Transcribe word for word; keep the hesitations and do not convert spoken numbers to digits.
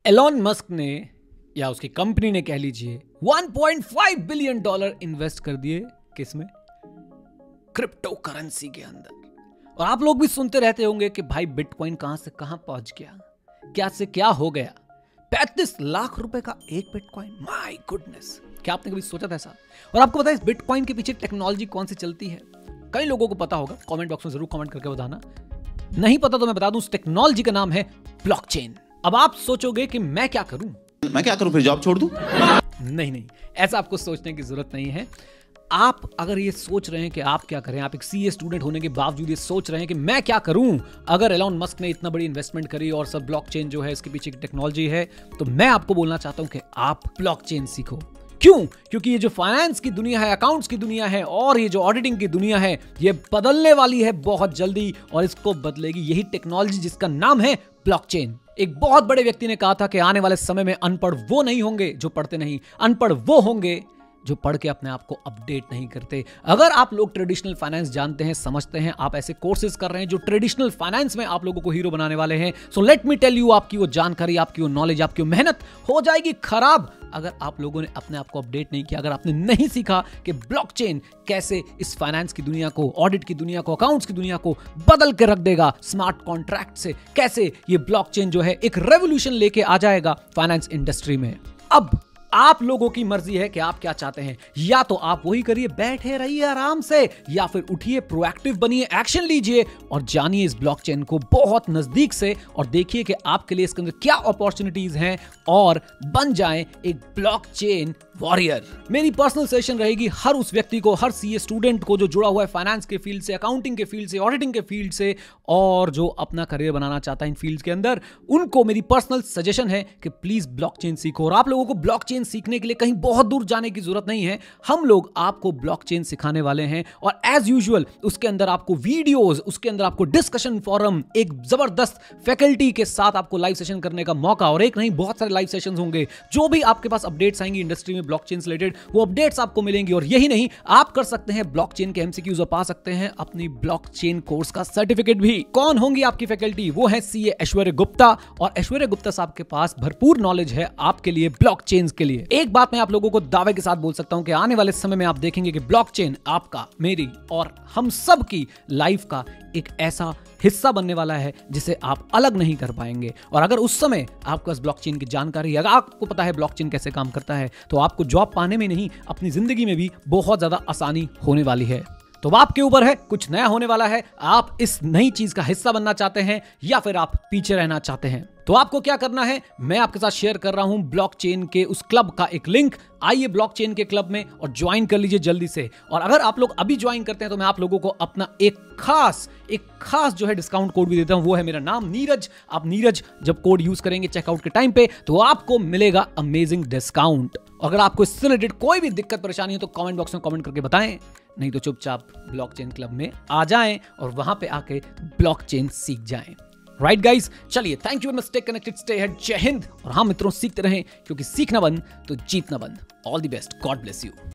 Elon Musk ने या उसकी कंपनी ने कह लीजिए one point five billion dollar invest कर दिए किसमें? क्रिप्टो करेंसी के अंदर। और आप लोग भी सुनते रहते होंगे कि भाई बिटकॉइन कहां से कहां पहुंच गया, क्या से क्या हो गया। पैंतीस लाख रुपए का एक बिटकॉइन, माय गुडनेस। क्या आपने कभी सोचा था ऐसा? और आपको पता है इस बिटकॉइन के पीछे टेक्नोलॉजी कौन सी चलती है? कई लोगों को पता होगा, कमेंट बॉक्स में जरूर कमेंट करके बताना। नहीं पता तो मैं बता दूं, उस टेक्नोलॉजी का नाम है ब्लॉकचेन। अब आप सोचोगे कि मैं क्या करूं? मैं क्या करूं, फिर जॉब छोड़ दूं? नहीं नहीं, ऐसा आपको सोचने की जरूरत नहीं है। आप अगर ये सोच रहे हैं कि आप क्या करें, आप एक सीए स्टूडेंट होने के बावजूद ये सोच रहे हैं कि मैं क्या करूं अगर एलॉन मस्क ने इतना बड़ी इन्वेस्टमेंट करी और सब ब्लॉकचेन जो है इसके पीछे की टेक्नोलॉजी है, तो मैं आपको बोलना चाहता हूं कि आप ब्लॉकचेन सीखो। क्यों? क्योंकि ये जो फाइनेंस की दुनिया है, अकाउंट्स की दुनिया है और ये जो ऑडिटिंग की दुनिया है, ये बदलने वाली है बहुत जल्दी। और इसको बदलेगी यही टेक्नोलॉजी जिसका नाम है ब्लॉकचेन। एक बहुत बड़े व्यक्ति ने कहा था कि आने वाले समय में अनपढ़ वो नहीं होंगे जो पढ़ते नहीं, अनपढ़ वो होंगे जो पढ़ के अपने आप को अपडेट नहीं करते। अगर आप लोग ट्रेडिशनल फाइनेंस जानते हैं, समझते हैं, आप ऐसे कोर्सेज कर रहे हैं जो ट्रेडिशनल फाइनेंस में आप लोगों को हीरो बनाने वाले हैं, so let me tell you, आपकी वो जानकारी, आपकी वो नॉलेज, आपकी वो मेहनत हो जाएगी खराब अगर आप लोगों ने अपने आप को अपडेट नहीं किया, अगर आपने नहीं सीखा कि ब्लॉकचेन कैसे इस फाइनेंस की दुनिया को, ऑडिट की दुनिया को, अकाउंट्स की दुनिया को बदल के रख देगा। स्मार्ट कॉन्ट्रैक्ट से कैसे ये ब्लॉकचेन जो है एक रेवोल्यूशन लेके आ जाएगा फाइनेंस इंडस्ट्री में। अब आप लोगों की मर्जी है कि आप क्या चाहते हैं। या तो आप वही करिए, बैठे रहिए आराम से, या फिर उठिए, प्रोएक्टिव बनिए, एक्शन लीजिए और जानिए इस ब्लॉकचेन को बहुत नजदीक से और देखिए कि आपके लिए इसके अंदर क्या अपॉर्चुनिटीज हैं और बन जाएं एक ब्लॉकचेन वॉरियर। मेरी पर्सनल सेशन रहेगी हर उस व्यक्ति को, हर सीए स्टूडेंट को जो जुड़ा हुआ है फाइनेंस के फील्ड से, अकाउंटिंग के फील्ड से, ऑडिटिंग के फील्ड से और जो अपना करियर बनाना चाहता है इन फील्ड्स के अंदर। उनको मेरी पर्सनल सजेशन है कि प्लीज ब्लॉकचेन सीखो। और आप लोगों को ब्लॉकचेन सीखने के लिए कहीं बहुत दूर जाने की जरूरत नहीं है। हम लोग आपको ब्लॉकचेन सिखाने वाले हैं और एज यूजुअल उसके अंदर आपको वीडियोस, उसके अंदर आपको डिस्कशन फोरम, एक जबरदस्त फैकल्टी के साथ आपको लाइव सेशन करने का मौका, और एक नहीं बहुत सारे लाइव सेशंस होंगे। जो भी आपके पास अपडेट्स आएंगी इंडस्ट्री में ब्लॉकचेन से रिलेटेड, वो अपडेट्स आपको मिलेंगी। और यही नहीं, आप कर सकते हैं ब्लॉकचेन के एमसीक्यूज और पा सकते हैं अपनी ब्लॉकचेन कोर्स का सर्टिफिकेट भी। कौन होंगी आपकी फैकल्टी? वो है सीए ऐश्वर्य गुप्ता। और ऐश्वर्य गुप्ता साहब के पास भरपूर नॉलेज है आपके लिए ब्लॉकचेन के लिए। एक बात मैं आप लोगों को दावे के साथ बोल सकता हूं कि आने वाले समय में आप देखेंगे कि ब्लॉकचेन आपका, मेरी और हम सब की लाइफ का एक ऐसा हिस्सा बनने वाला है जिसे आप अलग नहीं कर पाएंगे। और अगर उस समय आपके पास ब्लॉकचेन की जानकारी, अगर आपको पता है ब्लॉकचेन कैसे काम करता है, तो आपको जॉब पाने में नहीं, अपनी जिंदगी में भी बहुत ज्यादा आसानी होने वाली है। तो आपके ऊपर है, कुछ नया होने वाला है। आप इस नई चीज का हिस्सा बनना चाहते हैं या फिर आप पीछे रहना चाहते हैं? तो आपको क्या करना है, मैं आपके साथ शेयर कर रहा हूं ब्लॉकचेन के उस क्लब का एक लिंक। आइए ब्लॉकचेन के क्लब में और ज्वाइन कर लीजिए जल्दी से। और अगर आप लोग अभी ज्वाइन करते हैं तो मैं आप लोगों को अपना एक खास एक खास जो है डिस्काउंट कोड भी देता हूं। वो है मेरा नाम नीरज। आप नीरज जब कोड यूज करेंगे चेकआउट के टाइम पे, तो आपको मिलेगा अमेजिंग डिस्काउंट। अगर आपको इससे रिलेटेड कोई भी दिक्कत परेशानी है तो कमेंट बॉक्स में कमेंट करके बताएं, नहीं तो चुपचाप ब्लॉकचेन क्लब में आ जाएं और वहां पे आके ब्लॉकचेन सीख जाएं। राइट गाइस, चलिए, thank you very much, stay connected, stay head, जय हिंद। और हाँ मित्रों, सीखते रहें, क्योंकि सीखना बंद तो जीतना बंद। All the best, god bless you.